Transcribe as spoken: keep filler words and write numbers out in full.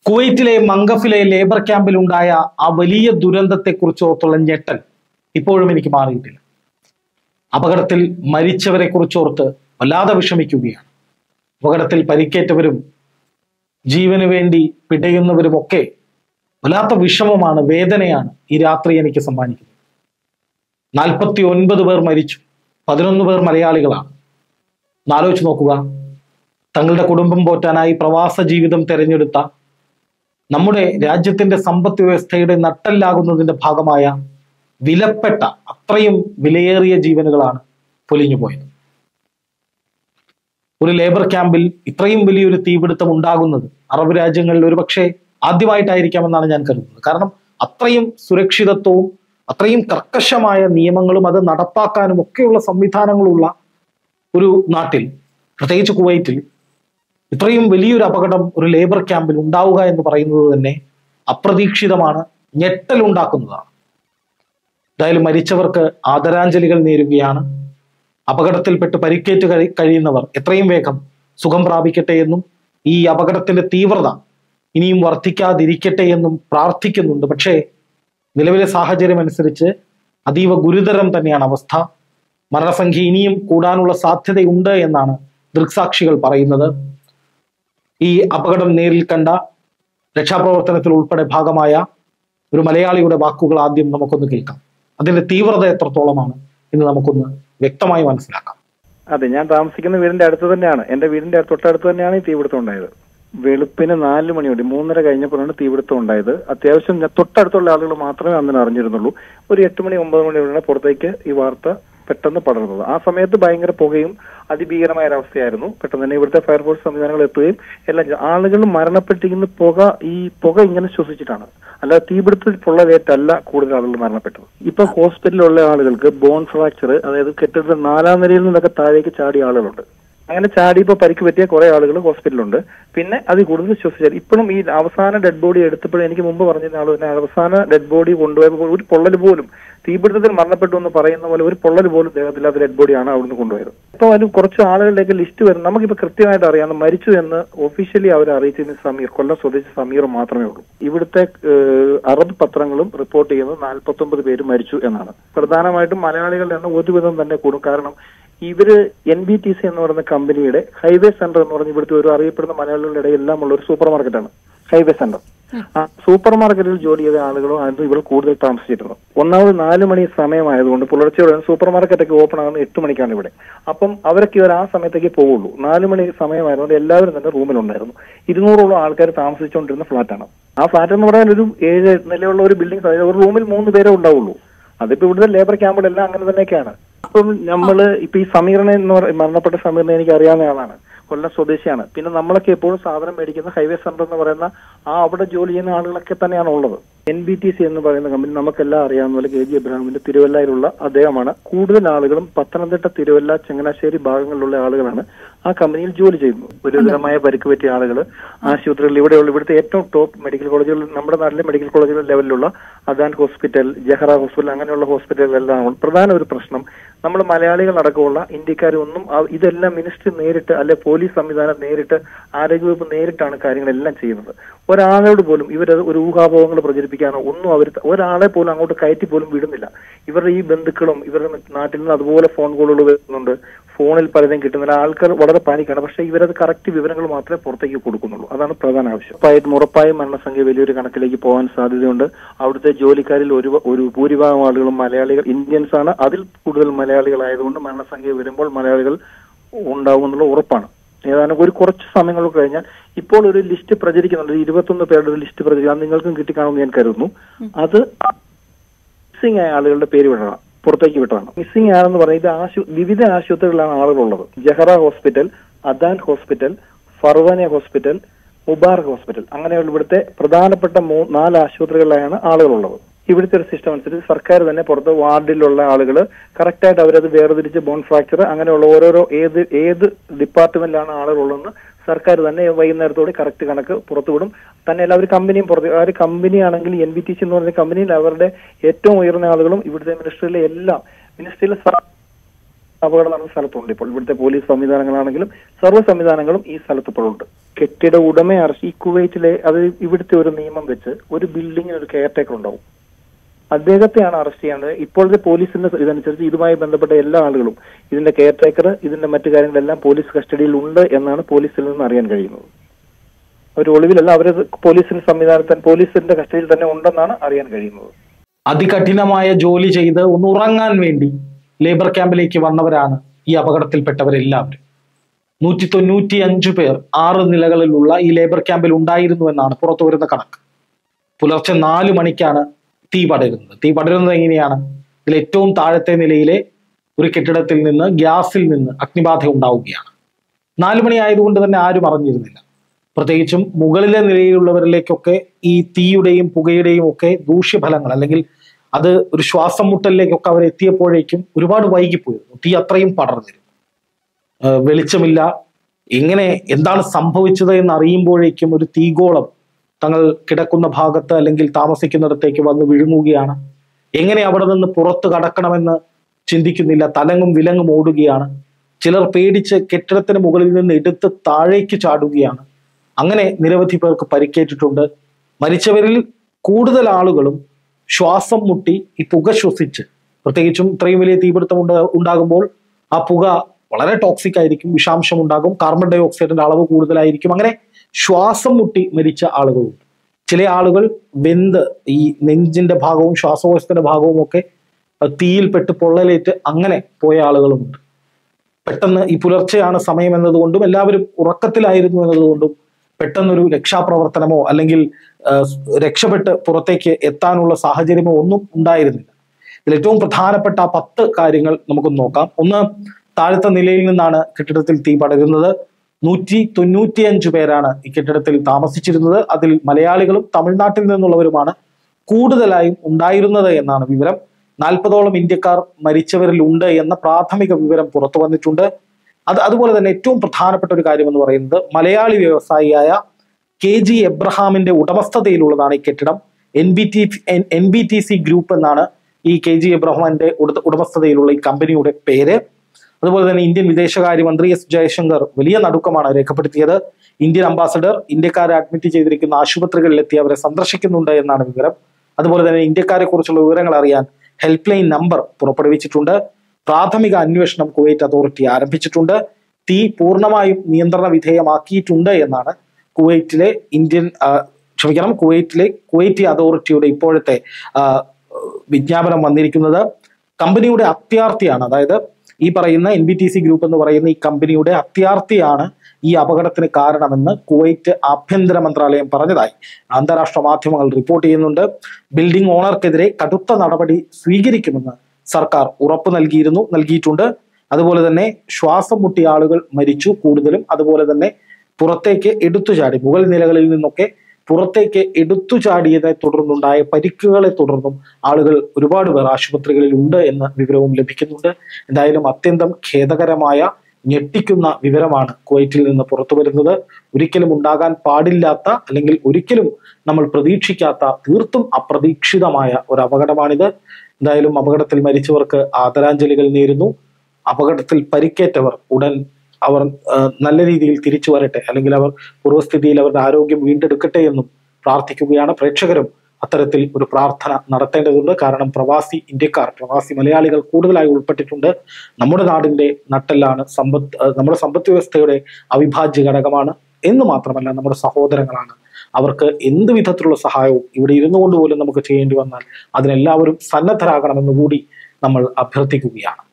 കുവൈറ്റിലെ മംഗഫിലെ ലേബർ ക്യാമ്പിൽ ഉണ്ടായ ആ വലിയ ദുരന്തത്തെക്കുറിച്ച് ഓർത്തുള്ള ഞെട്ടൽ ഇപ്പോഴും എനിക്ക് മാറിയിട്ടില്ല. അപകടത്തിൽ മരിച്ചവരെ കുറിച്ചോർത്ത് വല്ലാതെ വിഷമിക്കുകയാണ്. അപകടത്തിൽ പരിക്കേറ്റവരും ജീവന് വേണ്ടി പിടയുന്നവരും ഒക്കെ വല്ലാത്ത വിഷമമാണ്, വേദനയാണ് ഈ രാത്രി എനിക്ക് സമ്മാനിക്കുന്നത്. നാൽപ്പത്തി ഒൻപത് പേർ മരിച്ചു, പതിനൊന്ന് പേർ മലയാളികളാണ്. ആലോചിച്ച് നോക്കുക, തങ്ങളുടെ കുടുംബം പോറ്റാനായി പ്രവാസ ജീവിതം തെരഞ്ഞെടുത്ത നമ്മുടെ രാജ്യത്തിന്റെ സമ്പദ് വ്യവസ്ഥയുടെ നട്ടെല്ലാകുന്നതിന്റെ ഭാഗമായ വിലപ്പെട്ട അത്രയും വിലയേറിയ ജീവനുകളാണ് പൊലിഞ്ഞു പോയത്. ഒരു ലേബർ ക്യാമ്പിൽ ഇത്രയും വലിയൊരു തീപിടുത്തം ഉണ്ടാകുന്നത് അറബ് രാജ്യങ്ങളിൽ ഒരുപക്ഷെ ആദ്യമായിട്ടായിരിക്കാമെന്നാണ് ഞാൻ കരുതുന്നത്. കാരണം അത്രയും സുരക്ഷിതത്വവും അത്രയും കർക്കശമായ നിയമങ്ങളും അത് നടപ്പാക്കാനും ഒക്കെയുള്ള സംവിധാനങ്ങളുള്ള ഒരു നാട്ടിൽ, പ്രത്യേകിച്ച് കുവൈറ്റിൽ, ഇത്രയും വലിയൊരു അപകടം ഒരു ലേബർ ക്യാമ്പിൽ ഉണ്ടാവുക എന്ന് പറയുന്നത് തന്നെ അപ്രതീക്ഷിതമാണ്, ഞെട്ടലുണ്ടാക്കുന്നതാണ്. എന്തായാലും മരിച്ചവർക്ക് ആദരാഞ്ജലികൾ നേരുകയാണ്. അപകടത്തിൽപ്പെട്ട് പരിക്കേറ്റ് കഴി കഴിയുന്നവർ എത്രയും വേഗം സുഖം പ്രാപിക്കട്ടെ എന്നും ഈ അപകടത്തിന്റെ തീവ്രത ഇനിയും വർദ്ധിക്കാതിരിക്കട്ടെ എന്നും പ്രാർത്ഥിക്കുന്നുണ്ട്. പക്ഷേ നിലവിലെ സാഹചര്യം അനുസരിച്ച് അതീവ ഗുരുതരം തന്നെയാണ് അവസ്ഥ. മരണസംഖ്യ ഇനിയും കൂടാനുള്ള സാധ്യതയുണ്ട് എന്നാണ് ദൃക്സാക്ഷികൾ പറയുന്നത്. ഈ അപകടം നേരിൽ കണ്ട രക്ഷാപ്രവർത്തനത്തിൽ ഉൾപ്പെടെ ഭാഗമായ ഒരു മലയാളിയുടെ വാക്കുകൾ ആദ്യം നമുക്കൊന്ന് കേൾക്കാം. അതിന്റെ തീവ്രത എത്രത്തോളമാണ് എന്ന് നമുക്കൊന്ന് വ്യക്തമായി മനസ്സിലാക്കാം. അതെ, ഞാൻ താമസിക്കുന്ന വീടിന്റെ അടുത്ത് തന്നെയാണ്, എന്റെ വീടിന്റെ തൊട്ടടുത്ത് തന്നെയാണ് ഈ തീപിടുത്തം ഉണ്ടായത്. വെളുപ്പിന് നാല് മണിയോടെ മൂന്നര കഴിഞ്ഞപ്പോഴാണ് തീപിടുത്തം ഉണ്ടായത്. അത്യാവശ്യം തൊട്ടടുത്തുള്ള ആളുകൾ മാത്രമേ അന്ന് അറിഞ്ഞിരുന്നുള്ളൂ. ഒരു എട്ട് മണി ഒമ്പത് മണിയോടെ പുറത്തേക്ക് ഈ വാർത്ത പെട്ടെന്ന് പടർന്നത്. ആ സമയത്ത് ഭയങ്കര പുകയും അതിഭീകരമായ ഒരവസ്ഥയായിരുന്നു. പെട്ടെന്ന് തന്നെ ഇവിടുത്തെ ഫയർഫോഴ്സ് സംവിധാനങ്ങൾ എത്തുകയും എല്ലാ ആളുകളും മരണപ്പെട്ടിരിക്കുന്ന പുക ഈ പുക ഇങ്ങനെ ശ്വസിച്ചിട്ടാണ്, അല്ലാതെ തീപിടുത്തത്തിൽ പൊള്ളലേറ്റല്ല കൂടുതൽ ആളുകൾ മരണപ്പെട്ടത്. ഇപ്പൊ ഹോസ്പിറ്റലിലുള്ള ആളുകൾക്ക് ബോൺ ഫ്രാക്ചർ, അതായത് കെട്ടിടത്തിൽ നാലാം നിലയിൽ നിന്നൊക്കെ താഴേക്ക് ചാടിയ ആളുകളുണ്ട്. അങ്ങനെ ചാടി ഇപ്പൊ പരിക്ക് പറ്റിയ കുറെ ആളുകൾ ഹോസ്പിറ്റലുണ്ട്. പിന്നെ അതിൽ കൂടുതൽ ശ്വസിച്ചാൽ ഇപ്പോഴും ഈ അവസാന ഡെഡ് ബോഡി എടുത്തപ്പോഴും എനിക്ക് മുമ്പ് പറഞ്ഞിരുന്ന ആൾ തന്നെ അവസാന ഡെഡ് ബോഡി കൊണ്ടുപോയപ്പോൾ ഒരു പൊള്ളൽ പോലും, തീപിടുത്തത്തിൽ മരണപ്പെട്ടു എന്ന് പറയുന്ന പോലെ ഒരു പൊള്ളൽ പോലും ദേഹത്തില്ലാത്ത ഡെഡ് ബോഡിയാണ് അവിടുന്ന് കൊണ്ടുപോയത്. ഇപ്പൊ അതിന് കുറച്ച് ആളുകളിലേക്ക് ലിസ്റ്റ് വരും. നമുക്കിപ്പോ കൃത്യമായിട്ട് അറിയാം മരിച്ചു എന്ന് ഒഫീഷ്യലി അവർ അറിയിച്ചതിന് സമീർ, കൊല്ലം സ്വദേശി സമീർ മാത്രമേ ഉള്ളൂ. ഇവിടുത്തെ അറബ് പത്രങ്ങളും റിപ്പോർട്ട് ചെയ്യുന്നത് നാൽപ്പത്തി ഒമ്പത് പേര് മരിച്ചു എന്നാണ്. പ്രധാനമായിട്ടും മലയാളികളുടെ എണ്ണം ഒരുവിധം തന്നെ കൂടും. കാരണം ഇവര് എൻ ബി ടി സി എന്ന് പറയുന്ന കമ്പനിയുടെ ഹൈവേ സെന്റർ എന്ന് പറഞ്ഞ ഇവിടുത്തെ ഒരു അറിയപ്പെടുന്ന മലയാളികളുടെ ഇടയിൽ എല്ലാം ഉള്ള ഒരു സൂപ്പർ മാർക്കറ്റാണ് ഹൈവേ സെന്റർ. ആ സൂപ്പർ മാർക്കറ്റിൽ ജോലി ചെയ്ത ആളുകളോ ആയിരുന്നു ഇവിടെ കൂടുതൽ താമസിച്ചിരുന്നത്. ഒന്നാമത് നാല് മണി സമയമായതുകൊണ്ട് പുലർച്ചെയോടെ സൂപ്പർ മാർക്കറ്റൊക്കെ ഓപ്പൺ ആകുന്നത് എട്ട് മണിക്കാണ് ഇവിടെ. അപ്പം അവരൊക്കെ ഇവർ ആ സമയത്തേക്ക് പോവുള്ളൂ. നാല് മണി സമയമായതുകൊണ്ട് എല്ലാവരും തന്നെ റൂമിലുണ്ടായിരുന്നു. ഇരുന്നൂറോളം ആൾക്കാർ താമസിച്ചുകൊണ്ടിരുന്ന ഫ്ലാറ്റാണ്. ആ ഫ്ലാറ്റ് എന്ന് പറയാൻ ഒരു ഏഴ് നിലയുള്ള ഒരു ബിൽഡിംഗ്, ഒരു റൂമിൽ മൂന്ന് പേരേ ഉണ്ടാവുള്ളൂ. അതിപ്പോ ഇവിടുത്തെ ലേബർ ക്യാമ്പുകളെല്ലാം അങ്ങനെ തന്നെയൊക്കെയാണ്. അപ്പം നമ്മള് ഇപ്പൊ ഈ സമീറിനെ എന്ന് പറ മരണപ്പെട്ട സമീറിനെ എനിക്ക് അറിയാവുന്ന ആളാണ്, കൊല്ലം സ്വദേശിയാണ്. പിന്നെ നമ്മളൊക്കെ എപ്പോഴും സാധനം മേടിക്കുന്ന ഹൈവേ സെന്റർ എന്ന് പറയുന്ന ആ അവിടെ ജോലി ചെയ്യുന്ന ആളുകളൊക്കെ തന്നെയാണ് ഉള്ളത്. എൻ ബി ടി സി എന്ന് പറയുന്ന കമ്പനി നമുക്കെല്ലാം അറിയാവുന്ന പോലെ കെ ജി എബ്രഹാമിന്റെ തിരുവല്ലയിലുള്ള അദ്ദേഹമാണ്. കൂടുതൽ ആളുകളും പത്തനംതിട്ട, തിരുവല്ല, ചങ്ങനാശ്ശേരി ഭാഗങ്ങളിലുള്ള ആളുകളാണ് ആ കമ്പനിയിൽ ജോലി ചെയ്യുന്നത്. ഗുരുതരമായ പരിക്ക് പറ്റിയ ആളുകൾ ആശുപത്രികളിൽ ഇവിടെയുള്ള ഇവിടുത്തെ ഏറ്റവും ടോപ്പ് മെഡിക്കൽ കോളേജുകൾ, നമ്മുടെ നാട്ടിലെ മെഡിക്കൽ കോളേജുകൾ ലെവലിലുള്ള അദാൻ ഹോസ്പിറ്റൽ, ജഹറ ഹോസ്പിറ്റൽ, അങ്ങനെയുള്ള ഹോസ്പിറ്റലുകളിലെല്ലാം പ്രധാന ഒരു പ്രശ്നം നമ്മൾ മലയാളികൾ അടക്കമുള്ള ഇന്ത്യക്കാരൊന്നും ഇതെല്ലാം മിനിസ്ട്രി നേരിട്ട് അല്ലെ പോലീസ് സംവിധാനം നേരിട്ട് ആരോഗ്യവകുപ്പ് നേരിട്ടാണ് കാര്യങ്ങളെല്ലാം ചെയ്യുന്നത്. ഒരാളോട് പോലും ഇവരത് ഒരു ഊഹാപോഹങ്ങൾ പ്രചരിപ്പിക്കാനോ ഒന്നും അവർ ഒരാളെ പോലും അങ്ങോട്ട് കയറ്റി പോലും വിടുന്നില്ല. ഇവരുടെ ഈ ബന്ധുക്കളും ഇവരുടെ നാട്ടിൽ നിന്ന് അതുപോലെ ഫോൺ കോളുകൾ വരുന്നുണ്ട്, ഫോണിൽ പലതും കിട്ടുന്നില്ല. ആൾക്കാർ വളരെ പാനിക്കാണ്. പക്ഷേ ഇവരത് കറക്റ്റ് വിവരങ്ങൾ മാത്രമേ പുറത്തേക്ക് കൊടുക്കുന്നുള്ളൂ. അതാണ് പ്രധാന ആവശ്യം. ഉറപ്പായിട്ടും ഉറപ്പായും മരണസംഖ്യ വലിയൊരു കണക്കിലേക്ക് പോകാൻ സാധ്യതയുണ്ട്. അവിടുത്തെ ജോലിക്കാരിൽ ഒരു ഒരു ഭൂരിഭാഗം ആളുകളും മലയാളികൾ, ഇന്ത്യൻസ് ആണ്. അതിൽ കൂടുതൽ മലയാളികളായതുകൊണ്ട് മരണസംഖ്യ വരുമ്പോൾ മലയാളികൾ ഉണ്ടാവും എന്നുള്ള ഉറപ്പാണ്. ഏതാനും ഒരു കുറച്ച് സമയങ്ങൾ കഴിഞ്ഞാൽ ഇപ്പോൾ ഒരു ലിസ്റ്റ് പ്രചരിക്കുന്നുണ്ട്, ഇരുപത്തൊന്ന് പേരുടെ ഒരു ലിസ്റ്റ് പ്രചരിക്കും. അത് നിങ്ങൾക്കും കിട്ടിക്കാണുമെന്ന് ഞാൻ കരുതുന്നു. അത് മിസ്സിംഗ് ആയ ആളുകളുടെ പേര് വിടണം, പുറത്തേക്ക് വിട്ടതാണ്. മിസ്സിംഗ് ആണെന്ന് പറയുന്നത് ആശു വിവിധ ആശുപത്രികളിലാണ് ആളുകളുള്ളത്. Jahra hospital, Adan hospital, Farwaniya hospital, Mubarak hospital, അങ്ങനെയുള്ള ഇവിടുത്തെ പ്രധാനപ്പെട്ട മൂ നാല് ആശുപത്രികളിലാണ് ആളുകളുള്ളത്. ഇവിടുത്തെ ഒരു സിസ്റ്റം അനുസരിച്ച് സർക്കാർ തന്നെ പുറത്ത് വാർഡിലുള്ള ആളുകൾ കറക്റ്റായിട്ട് അവരത് വേർതിരിച്ച് ബോൺ ഫ്രാക്ചർ അങ്ങനെയുള്ള ഓരോരോ ഏത് ഏത് ഡിപ്പാർട്ട്മെന്റിലാണ് ആളുകളുള്ളതെന്ന് സർക്കാർ തന്നെ വൈകുന്നേരത്തോടെ കറക്റ്റ് കണക്ക് പുറത്തുവിടും. തന്നെ എല്ലാവരും കമ്പനിയും പുറത്ത്, ആ ഒരു കമ്പനി ആണെങ്കിൽ എൻ ബി ടി സി എന്ന് പറയുന്ന കമ്പനിയിൽ അവരുടെ ഏറ്റവും ഉയർന്ന ആളുകളും ഇവിടുത്തെ മിനിസ്ട്രിയിലെ എല്ലാം മിനിസ്ട്രിയിലെ അപകടം നടന്ന സ്ഥലത്തുണ്ട്. ഇപ്പോൾ ഇവിടുത്തെ പോലീസ് സംവിധാനങ്ങളാണെങ്കിലും സർവ്വ സംവിധാനങ്ങളും ഈ സ്ഥലത്ത് ഇപ്പോഴുണ്ട്. കെട്ടിട ഉടമയെ അറസ്റ്റ്, ഈ കുവൈറ്റിലെ അത് ഇവിടുത്തെ ഒരു നിയമം വെച്ച് ഒരു ബിൽഡിങ്ങിന് ഒരു കെയർ ടേക്കർ ഉണ്ടാവും, അദ്ദേഹത്തെയാണ് അറസ്റ്റ് ചെയ്യേണ്ടത്. ഇപ്പോഴത്തെ പോലീസിന്റെ ഇതനുസരിച്ച് ഇതുമായി ബന്ധപ്പെട്ട എല്ലാ ആളുകളും ഇതിന്റെ കെയർ ടേക്കർ ഇതിന്റെ മറ്റു കാര്യങ്ങളെല്ലാം പോലീസ് കസ്റ്റഡിയിൽ ഉണ്ട് എന്നാണ് പോലീസിൽ നിന്ന് അറിയാൻ കഴിയുന്നത്. അവർ ഒളിവിലല്ല, അവർ പോലീസിന്റെ സംവിധാനത്തിൽ പോലീസിന്റെ കസ്റ്റഡിയിൽ തന്നെ ഉണ്ടെന്നാണ് അറിയാൻ കഴിയുന്നത്. അതികഠിനമായ ജോലി ചെയ്ത് ഒന്ന് ഉറങ്ങാൻ വേണ്ടി ലേബർ ക്യാമ്പിലേക്ക് വന്നവരാണ് ഈ അപകടത്തിൽപ്പെട്ടവരെല്ലാവരും. നൂറ്റി തൊണ്ണൂറ്റി അഞ്ചു പേർ ആറ് നിലകളിലുള്ള ഈ ലേബർ ക്യാമ്പിൽ ഉണ്ടായിരുന്നു എന്നാണ് പുറത്തു വരുന്ന കണക്ക്. പുലർച്ചെ നാല് മണിക്കാണ് തീ പടരുന്നത്. തീ പടരുന്നത് എങ്ങനെയാണ്? ഇതിൽ ഏറ്റവും താഴത്തെ നിലയിലെ ഒരു കെട്ടിടത്തിൽ നിന്ന് ഗ്യാസിൽ നിന്ന് അഗ്നിബാധ ഉണ്ടാവുകയാണ്. നാലു മണി ആയതുകൊണ്ട് തന്നെ ആരും അറിഞ്ഞിരുന്നില്ല. പ്രത്യേകിച്ചും മുകളിലെ നിലയിലുള്ളവരിലേക്കൊക്കെ ഈ തീയുടെയും പുകയുടെയും ഒക്കെ ദൂഷ്യഫലങ്ങൾ അല്ലെങ്കിൽ അത് ഒരു ശ്വാസം മുട്ടലിലേക്കൊക്കെ അവർ എത്തിയപ്പോഴേക്കും ഒരുപാട് വൈകിപ്പോയിരുന്നു. തീ അത്രയും പടർന്നിരുന്നു. വെളിച്ചമില്ല. എങ്ങനെ എന്താണ് സംഭവിച്ചത് എന്ന് അറിയുമ്പോഴേക്കും ഒരു തീഗോളം തങ്ങൾ കിടക്കുന്ന ഭാഗത്ത് അല്ലെങ്കിൽ താമസിക്കുന്നിടത്തേക്ക് വന്ന് വിഴുങ്ങുകയാണ്. എങ്ങനെ അവിടെ നിന്ന് പുറത്ത് കടക്കണമെന്ന് ചിന്തിക്കുന്നില്ല. തലങ്ങും വിലങ്ങും ഓടുകയാണ്. ചിലർ പേടിച്ച് കെട്ടിടത്തിന് മുകളിൽ നിന്ന് എടുത്ത് താഴേക്ക് ചാടുകയാണ്. അങ്ങനെ നിരവധി പേർക്ക് പരിക്കേറ്റിട്ടുണ്ട്. മരിച്ചവരിൽ കൂടുതൽ ആളുകളും ശ്വാസം മുട്ടി ഈ പുക ശ്വസിച്ച്, പ്രത്യേകിച്ചും ഇത്രയും വലിയ തീപിടുത്തം ഉണ്ട ഉണ്ടാകുമ്പോൾ ആ പുക വളരെ ടോക്സിക് ആയിരിക്കും, വിഷാംശം ഉണ്ടാകും, കാർബൺ ഡൈ ഓക്സൈഡിന്റെ അളവ് കൂടുതലായിരിക്കും. അങ്ങനെ ശ്വാസം മുട്ടി മരിച്ച ആളുകളുണ്ട്. ചില ആളുകൾ വെന്ത് ഈ നെഞ്ചിന്റെ ഭാഗവും ശ്വാസകോശത്തിന്റെ ഭാഗവും ഒക്കെ തീയിൽപ്പെട്ട് പൊള്ളലേറ്റ് അങ്ങനെ പോയ ആളുകളുമുണ്ട്. പെട്ടെന്ന് ഈ പുലർച്ചെയാണ് സമയം എന്നതുകൊണ്ടും എല്ലാവരും ഉറക്കത്തിലായിരുന്നു എന്നതുകൊണ്ടും പെട്ടെന്നൊരു രക്ഷാപ്രവർത്തനമോ അല്ലെങ്കിൽ രക്ഷപ്പെട്ട് പുറത്തേക്ക് എത്താനുള്ള സാഹചര്യമോ ഒന്നും ഉണ്ടായിരുന്നില്ല. ഇതിൽ ഏറ്റവും പ്രധാനപ്പെട്ട ആ പത്ത് കാര്യങ്ങൾ നമുക്ക് നോക്കാം. ഒന്ന്, താഴത്തെ നിലയിൽ നിന്നാണ് കെട്ടിടത്തിൽ തീ പടരുന്നത്. നൂറ്റി തൊണ്ണൂറ്റി അഞ്ചു പേരാണ് ഈ കെട്ടിടത്തിൽ താമസിച്ചിരുന്നത്. അതിൽ മലയാളികളും തമിഴ്നാട്ടിൽ നിന്നുള്ളവരുമാണ് കൂടുതലായും ഉണ്ടായിരുന്നത് എന്നാണ് വിവരം. നാൽപ്പതോളം ഇന്ത്യക്കാർ മരിച്ചവരിൽ ഉണ്ട് എന്ന പ്രാഥമിക വിവരം പുറത്തു വന്നിട്ടുണ്ട്. അത് അതുപോലെ തന്നെ ഏറ്റവും പ്രധാനപ്പെട്ട ഒരു കാര്യം എന്ന് പറയുന്നത് മലയാളി വ്യവസായിയായ കെ ജി എബ്രഹാമിന്റെ ഉടമസ്ഥതയിലുള്ളതാണ് ഈ കെട്ടിടം. N B T N B T C group എന്നാണ് ഈ കെ ജി എബ്രഹാമിന്റെ ഉടമസ്ഥതയിലുള്ള ഈ കമ്പനിയുടെ പേര്. അതുപോലെ തന്നെ ഇന്ത്യൻ വിദേശകാര്യമന്ത്രി എസ് ജയശങ്കർ വലിയ നടുക്കമാണ് രേഖപ്പെടുത്തിയത്. ഇന്ത്യൻ അംബാസഡർ ഇന്ത്യക്കാരെ അഡ്മിറ്റ് ചെയ്തിരിക്കുന്ന ആശുപത്രികളിലെത്തി അവരെ സന്ദർശിക്കുന്നുണ്ട് എന്നാണ് വിവരം. അതുപോലെ തന്നെ ഇന്ത്യക്കാരെ കുറിച്ചുള്ള വിവരങ്ങൾ അറിയാൻ ഹെൽപ്പ് ലൈൻ നമ്പർ പുറപ്പെടുവിച്ചിട്ടുണ്ട്. പ്രാഥമിക അന്വേഷണം കുവൈറ്റ് അതോറിറ്റി ആരംഭിച്ചിട്ടുണ്ട്. തീ പൂർണ്ണമായും നിയന്ത്രണ വിധേയമാക്കിയിട്ടുണ്ട് എന്നാണ് കുവൈറ്റിലെ ഇന്ത്യൻ ക്ഷമിക്കണം കുവൈറ്റിലെ കുവൈറ്റി അതോറിറ്റിയുടെ ഇപ്പോഴത്തെ വിജ്ഞാപനം വന്നിരിക്കുന്നത്. കമ്പനിയുടെ അത്യാർത്തിയാണ്, അതായത് ഈ പറയുന്ന N B T C group എന്ന് പറയുന്ന ഈ കമ്പനിയുടെ അത്യാർത്തിയാണ് ഈ അപകടത്തിന് കാരണമെന്ന് കുവൈറ്റ് ആഭ്യന്തര മന്ത്രാലയം പറഞ്ഞതായി അന്താരാഷ്ട്ര മാധ്യമങ്ങൾ റിപ്പോർട്ട് ചെയ്യുന്നുണ്ട്. ബിൽഡിംഗ് ഓണർക്കെതിരെ കടുത്ത നടപടി സ്വീകരിക്കുമെന്ന് സർക്കാർ ഉറപ്പ് നൽകിയിരുന്നു നൽകിയിട്ടുണ്ട്. അതുപോലെ തന്നെ ശ്വാസം മുട്ടിയ ആളുകൾ മരിച്ചു കൂടുതലും. അതുപോലെ തന്നെ പുറത്തേക്ക് എടുത്തുചാടി മുകൾ നിലകളിൽ നിന്നൊക്കെ പുറത്തേക്ക് എടുത്തു ചാടിയതിനെ തുടർന്നുണ്ടായ പരിക്കുകളെ തുടർന്നും ആളുകൾ ഒരുപാട് പേർ ആശുപത്രികളിൽ ഉണ്ട് എന്ന വിവരവും ലഭിക്കുന്നുണ്ട്. എന്തായാലും അത്യന്തം ഖേദകരമായ ഞെട്ടിക്കുന്ന വിവരമാണ് കുവൈറ്റിൽ നിന്ന് പുറത്തു വരുന്നത്. ഒരിക്കലും ഉണ്ടാകാൻ പാടില്ലാത്ത അല്ലെങ്കിൽ ഒരിക്കലും നമ്മൾ പ്രതീക്ഷിക്കാത്ത തീർത്തും അപ്രതീക്ഷിതമായ ഒരു അപകടമാണിത്. എന്തായാലും അപകടത്തിൽ മരിച്ചവർക്ക് ആദരാഞ്ജലികൾ നേരുന്നു. അപകടത്തിൽ പരിക്കേറ്റവർ ഉടൻ അവർ നല്ല രീതിയിൽ തിരിച്ചു വരട്ടെ, അല്ലെങ്കിൽ അവർ പൂർവ്വസ്ഥിതിയിൽ അവരുടെ ആരോഗ്യം വീണ്ടെടുക്കട്ടെ എന്നും പ്രാർത്ഥിക്കുകയാണ്. പ്രേക്ഷകരും അത്തരത്തിൽ ഒരു പ്രാർത്ഥന നടത്തേണ്ടതുണ്ട്. കാരണം പ്രവാസി ഇന്ത്യക്കാർ, പ്രവാസി മലയാളികൾ കൂടുതലായി ഉൾപ്പെട്ടിട്ടുണ്ട്. നമ്മുടെ നാടിന്റെ നട്ടെല്ലാണ്, സമ്പത്ത് നമ്മുടെ സമ്പദ് വ്യവസ്ഥയുടെ അവിഭാജ്യ ഘടകമാണ് എന്ന് മാത്രമല്ല നമ്മുടെ സഹോദരങ്ങളാണ്. അവർക്ക് എന്ത് വിധത്തിലുള്ള സഹായവും ഇവിടെ ഇരുന്നു കൊണ്ട് പോലും നമുക്ക് ചെയ്യേണ്ടി വന്നാൽ അതിനെല്ലാവരും സന്നദ്ധരാകണമെന്ന് കൂടി നമ്മൾ അഭ്യർത്ഥിക്കുകയാണ്.